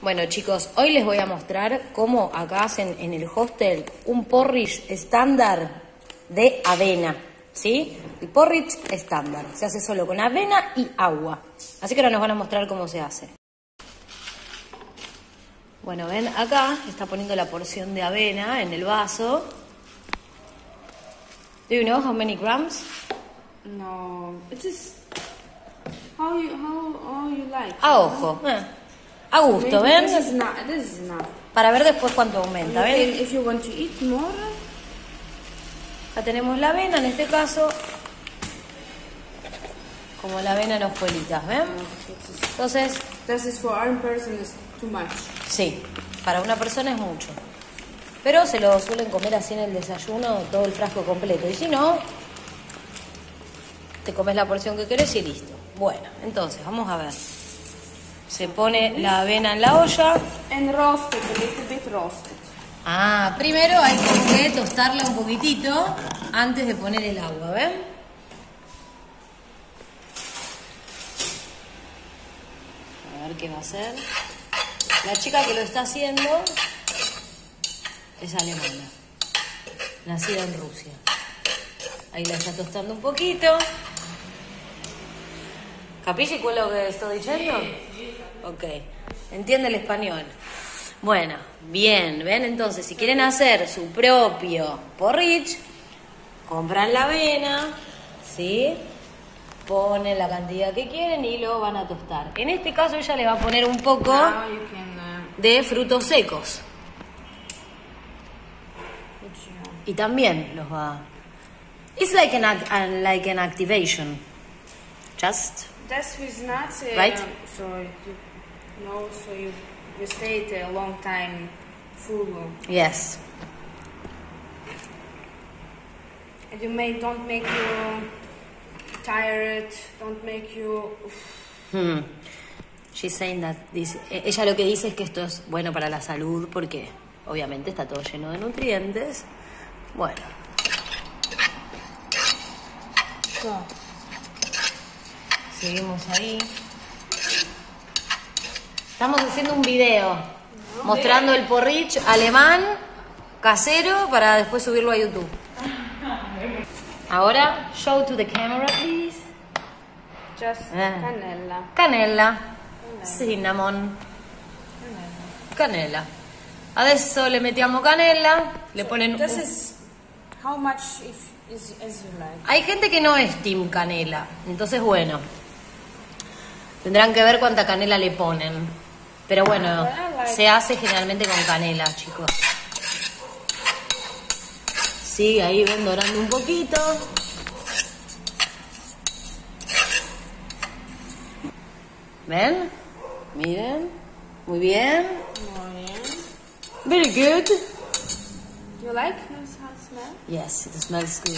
Bueno chicos, hoy les voy a mostrar cómo acá hacen en el hostel un porridge estándar de avena, ¿sí? El porridge estándar, se hace solo con avena y agua. Así que ahora nos van a mostrar cómo se hace. Bueno, ven, acá está poniendo la porción de avena en el vaso. Do you know how many grams? No, it is how you like. A ojo, a gusto, ¿ven? This is enough. Para ver después cuánto aumenta, ¿ven? If you want to eat more. Acá tenemos la avena, en este caso, como la avena en hojuelitas, ¿ven? Entonces, This is for one person is too much. sí, para una persona es mucho. Pero se lo suelen comer así en el desayuno, todo el frasco completo. Y si no, te comes la porción que querés y listo. Bueno, entonces, vamos a ver. Se pone la avena en la olla. And roasted, a little bit roasted. Ah, primero hay que tostarla un poquitito antes de poner el agua, ¿ven? A ver qué va a hacer. La chica que lo está haciendo es alemana, nacida en Rusia. Ahí la está tostando un poquito. ¿Capisci quello que estoy diciendo? Ok, entiende el español. Bueno, bien, ¿ven? Entonces, si quieren hacer su propio porridge, compran la avena, ¿sí? Ponen la cantidad que quieren y lo van a tostar. En este caso ella le va a poner un poco Now you can de frutos secos. Y también los va... It's like an activation. Just... That's with nuts, Right? So you stay it a long time full. Yes. And don't make you tired, don't make you... She's saying that ella lo que dice es que esto es bueno para la salud porque obviamente está todo lleno de nutrientes. Bueno. Seguimos ahí. Estamos haciendo un video mostrando el porridge alemán casero para después subirlo a YouTube. Ahora, show to the camera, please. Just canela. Canela, cinnamon, canela. Adesso le mettiamo canela, le ponen... This is how much is as you like. Hay gente que no es team canela, entonces bueno, tendrán que ver cuánta canela le ponen. Pero bueno, se hace generalmente con canela, chicos. Sigue ahí, ven, dorando un poquito. ¿Ven? Miren. Muy bien. Very good. You like this how it smells? Yes, it smells good.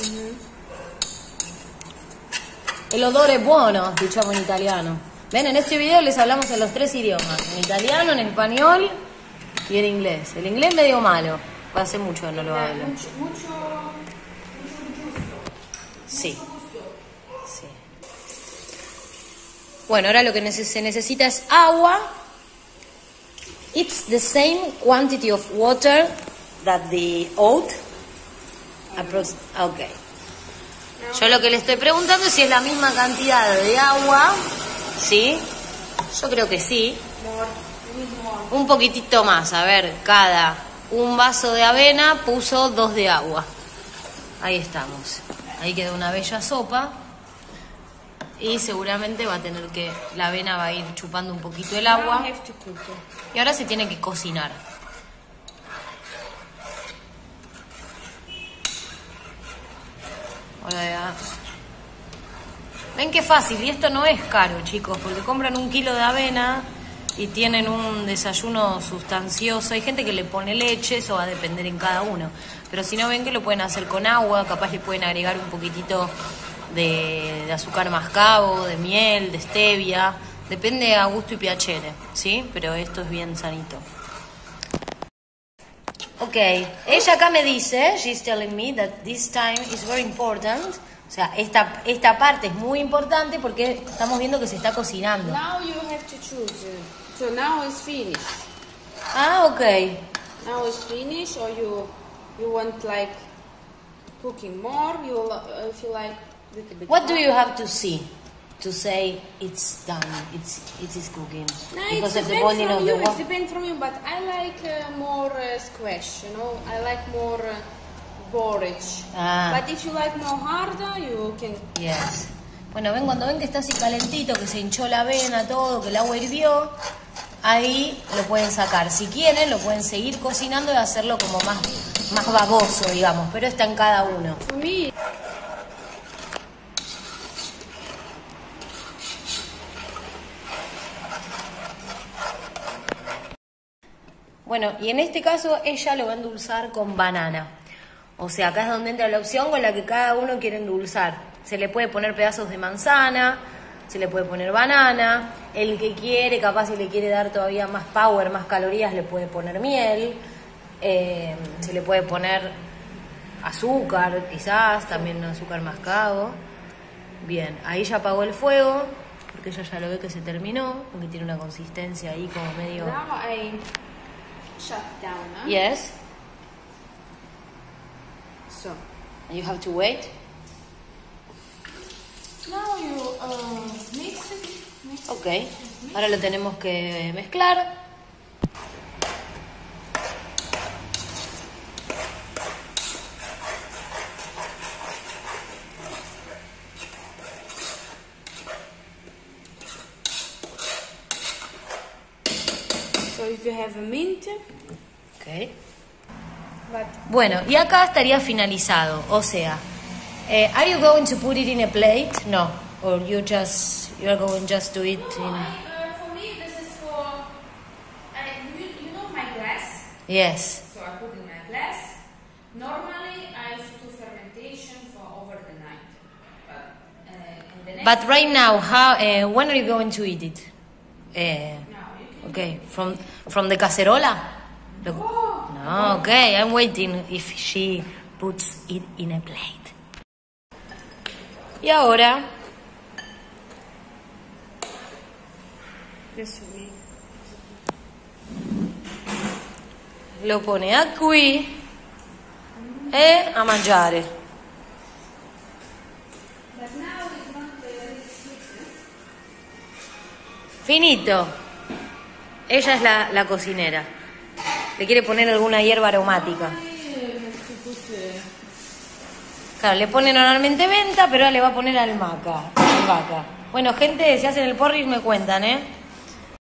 El odore è buono, diciamo in italiano. Ven, en este video les hablamos en los 3 idiomas. En italiano, en español y en inglés. El inglés medio malo. Hace mucho que no lo hablo. Mucho Sí. Sí. Bueno, ahora lo que se necesita es agua. It's the same quantity of water that the oat. Okay. Yo lo que le estoy preguntando es si es la misma cantidad de agua. ¿Sí? Yo creo que sí. Un poquitito más. A ver, un vaso de avena puso 2 de agua. Ahí estamos. Ahí quedó una bella sopa. Y seguramente va a tener que... La avena va a ir chupando un poquito el agua. Y ahora se tiene que cocinar. Hola, ya. Ven qué fácil. Y esto no es caro, chicos. Porque compran 1 kilo de avena y tienen un desayuno sustancioso. Hay gente que le pone leche. Eso va a depender en cada uno. Pero si no, ven que lo pueden hacer con agua. Capaz le pueden agregar un poquitito de azúcar mascabo, de miel, de stevia, depende a gusto y piacere, ¿sí? Pero esto es bien sanito. Ok, ella acá me dice, she's telling me that this time is very important. O sea, esta parte es muy importante porque estamos viendo que se está cocinando. Now you have to choose So now it's finished. Ah, okay. Now it's finished, or you want like cooking more? You feel like little bit. What do more? you have to see to say it's done? It is cooking No, because it of the depends boiling from of you. the It water. depends from you, but I like more squash. You know, I like more porridge. Ah. But if you like more harder, you can. Yes. Bueno, cuando ven que está así calentito, que se hinchó la avena, todo, que el agua hirvió, ahí lo pueden sacar. Si quieren, lo pueden seguir cocinando y hacerlo como más baboso, digamos, pero está en cada uno. To me. Bueno, y en este caso ella lo va a endulzar con banana. O sea, acá es donde entra la opción con la que cada uno quiere endulzar. Se le puede poner pedazos de manzana, se le puede poner banana. El que quiere, capaz si le quiere dar todavía más power, más calorías, le puede poner miel. Se le puede poner azúcar, quizás, también azúcar mascabo. Bien, ahí ya apagó el fuego, porque ella ya lo ve que se terminó, porque tiene una consistencia ahí como medio... Now I shut down. Huh? Yes, So you have to wait. now you mix it. Ok, ahora lo tenemos que mezclar. So if you have a mint, Ok. but Bueno, y acá estaría finalizado, o sea, are you going to put it in a plate? No, or you're going just to eat in... for me this is for you know my glass. Yes. So I put in my glass. Normally I do fermentation for over the night, but in the next But right now, when are you going to eat it? now you can. Okay, from the cacerola? No, okay, I'm waiting if she puts it in a plate. Y ahora This will be. lo pone qui e a mangiare. But now it's not sweet. Finito. Ella es la cocinera. Le quiere poner alguna hierba aromática. Claro, le pone normalmente menta, pero ahora le va a poner albahaca. Bueno, gente, si hacen el porridge me cuentan, ¿eh?